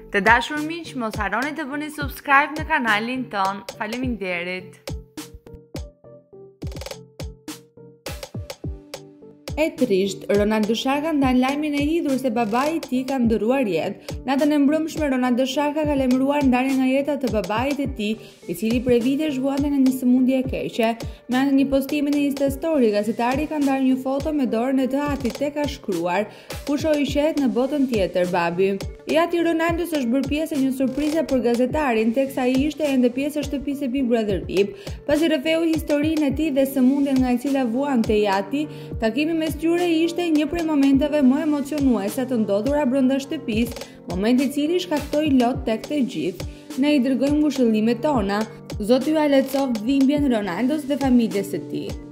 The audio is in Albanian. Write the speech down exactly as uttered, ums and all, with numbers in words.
Të dashur miq, mos harroni të bëni subscribe në kanalin ton. Faleminderit. E trisht, Ronaldo Sharka ndan lajmin e hidhur se babai i tij ka ndëruar jetë. Natën e mbrëmshme Ronaldo Sharka ka lajmëruar ndarjen nga jeta të babait e tij, i cili prej vitesh vuante nga një sëmundje e keqe. Me anë një postimi në Insta Story, gazetari ka ndarë një foto me dorën e të atit te ka shkruar: "Kusho i shet në botën tjetër, babi." I ati Ronaldos është bërë pjesë e një surprize për gazetarin, teksa ai ishte ende pjesë e shtëpisë e Big Brother V I P, pasi rrëfeu historinë e tij dhe sëmundjen nga e cila vuante i ati. Takimi mes tyre ishte një prej momenteve më emocionuese të ndodhura brenda shtëpisë, momenti i cili shkaktoi lot tek të gjithë. Ne i dërgojmë ngushëllimet tona. Zoti ju a lehtësoft dhimbjen Ronaldos dhe familjes së tij.